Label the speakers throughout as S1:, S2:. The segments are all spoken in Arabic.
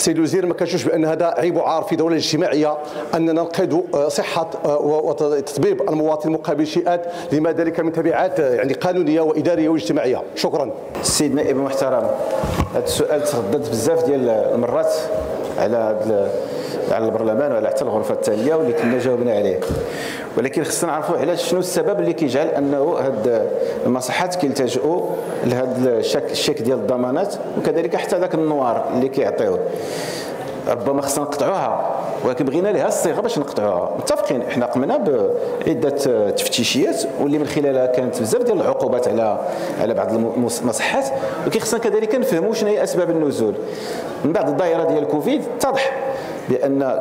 S1: السيد الوزير ما كنشوفش بان هذا عيب وعار في دوله اجتماعيه اننا ننقذ صحه وتطبيب المواطن مقابل شيئات لما ذلك من تبعات يعني قانونيه واداريه واجتماعيه. شكرا.
S2: السيد النائب المحترم، هذا السؤال ترددت بزاف ديال المرات على البرلمان وعلى حتى الغرفه التاليه واللي كنا جاوبنا عليه، ولكن خصنا نعرفوا علاش شنو السبب اللي كيجعل انه هاد المصحات كيلتجؤوا لهذا الشك ديال الضمانات وكذلك حتى ذاك النوار اللي كيعطيوه. ربما خصنا نقطعوها، ولكن بغينا لها الصيغه باش نقطعوها. متفقين، احنا قمنا بعده تفتيشيات واللي من خلالها كانت بزاف ديال العقوبات على بعض المصحات، ولكن خصنا كذلك نفهموا شنو هي اسباب النزول. من بعد الظاهره ديال كوفيد اتضح بان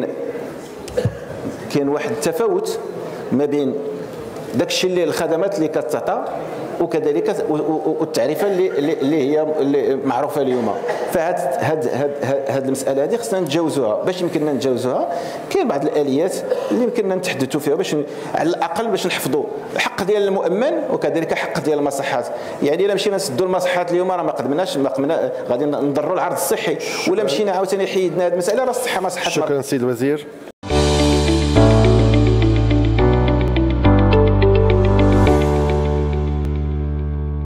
S2: كاين واحد التفاوت ما بين داك الشيء اللي الخدمات اللي كتعطى وكذلك والتعريفه اللي هي معروفه اليوم. فهاد المساله هذه خصنا نتجاوزوها. باش يمكننا نتجاوزوها كاين بعض الاليات اللي يمكننا نتحدثوا فيها باش على الاقل باش نحفظوا الحق ديال المؤمن وكذلك حق ديال المصحات. يعني الا مشينا نسدوا المصحات اليوم راه ما قمنا غادي نضروا العرض الصحي، ولا مشينا عاوتاني حيدنا هذه المساله راه الصحه ما صحتش.
S3: شكرا سيد الوزير.